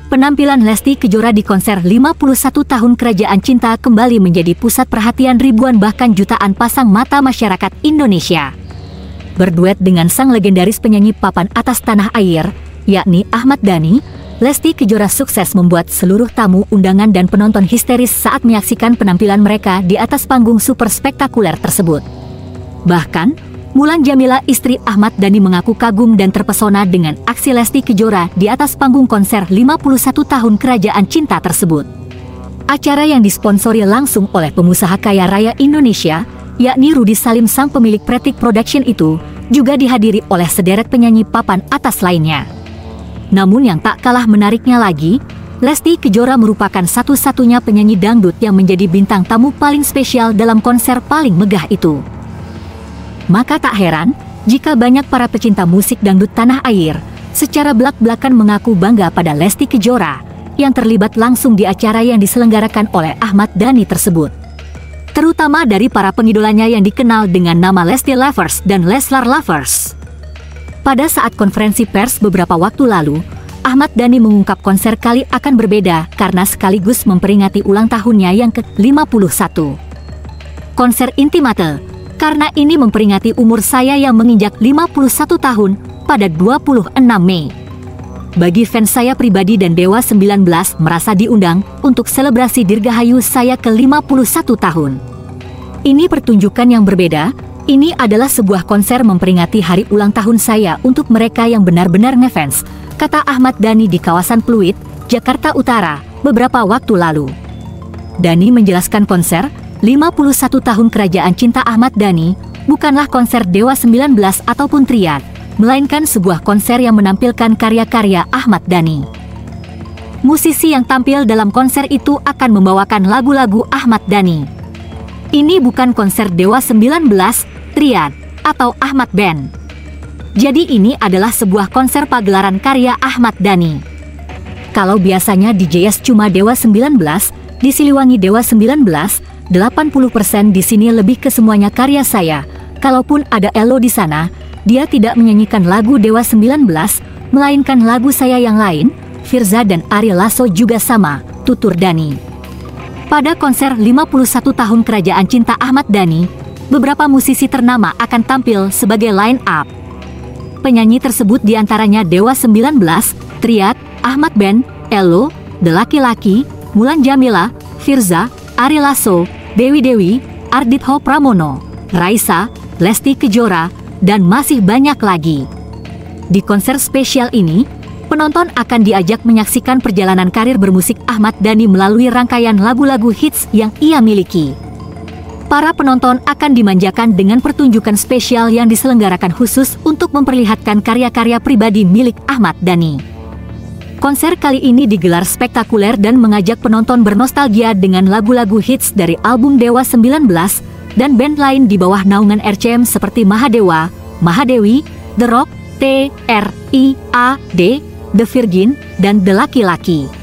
Penampilan Lesti Kejora di konser 51 tahun Kerajaan Cinta kembali menjadi pusat perhatian ribuan bahkan jutaan pasang mata masyarakat Indonesia. Berduet dengan sang legendaris penyanyi papan atas tanah air, yakni Ahmad Dhani, Lesti Kejora sukses membuat seluruh tamu undangan dan penonton histeris saat menyaksikan penampilan mereka di atas panggung super spektakuler tersebut. Bahkan, Mulan Jameela, istri Ahmad Dhani, mengaku kagum dan terpesona dengan aksi Lesti Kejora di atas panggung konser 51 tahun Kerajaan Cinta tersebut. Acara yang disponsori langsung oleh pengusaha kaya raya Indonesia, yakni Rudy Salim sang pemilik Pretik Production itu, juga dihadiri oleh sederet penyanyi papan atas lainnya. Namun yang tak kalah menariknya lagi, Lesti Kejora merupakan satu-satunya penyanyi dangdut yang menjadi bintang tamu paling spesial dalam konser paling megah itu. Maka tak heran jika banyak para pecinta musik dangdut tanah air secara belak-belakan mengaku bangga pada Lesti Kejora yang terlibat langsung di acara yang diselenggarakan oleh Ahmad Dhani tersebut. Terutama dari para pengidolanya yang dikenal dengan nama Lesti Lovers dan Leslar Lovers. Pada saat konferensi pers beberapa waktu lalu, Ahmad Dhani mengungkap konser kali akan berbeda karena sekaligus memperingati ulang tahunnya yang ke-51. Konser Intimate, karena ini memperingati umur saya yang menginjak 51 tahun pada 26 Mei. Bagi fans saya pribadi dan Dewa 19 merasa diundang untuk selebrasi dirgahayu saya ke-51 tahun. Ini pertunjukan yang berbeda, ini adalah sebuah konser memperingati hari ulang tahun saya untuk mereka yang benar-benar ngefans, kata Ahmad Dhani di kawasan Pluit, Jakarta Utara, beberapa waktu lalu. Dhani menjelaskan konser 51 tahun Kerajaan Cinta Ahmad Dhani bukanlah konser Dewa 19 ataupun Triad, melainkan sebuah konser yang menampilkan karya-karya Ahmad Dhani. Musisi yang tampil dalam konser itu akan membawakan lagu-lagu Ahmad Dhani. Ini bukan konser Dewa 19, Triad, atau Ahmad Band. Jadi ini adalah sebuah konser pagelaran karya Ahmad Dhani. Kalau biasanya di JS cuma Dewa 19, di Siliwangi Dewa 19, 80% di sini lebih ke semuanya karya saya. Kalaupun ada Elo di sana, dia tidak menyanyikan lagu Dewa 19, melainkan lagu saya yang lain. Firza dan Ari Lasso juga sama, tutur Dhani. Pada konser 51 tahun Kerajaan Cinta Ahmad Dhani, beberapa musisi ternama akan tampil sebagai line up. Penyanyi tersebut diantaranya Dewa 19, Triad, Ahmad Band, Elo, The Laki-Laki, Mulan Jameela, Firza, Ari Lasso, Dewi, Ardhito Pramono, Raisa, Lesti Kejora, dan masih banyak lagi. Di konser spesial ini, penonton akan diajak menyaksikan perjalanan karir bermusik Ahmad Dhani melalui rangkaian lagu-lagu hits yang ia miliki. Para penonton akan dimanjakan dengan pertunjukan spesial yang diselenggarakan khusus untuk memperlihatkan karya-karya pribadi milik Ahmad Dhani. Konser kali ini digelar spektakuler dan mengajak penonton bernostalgia dengan lagu-lagu hits dari album Dewa 19 dan band lain di bawah naungan RCM seperti Mahadewa, Mahadewi, The Rock, TRIAD, The Virgin, dan The Laki-Laki.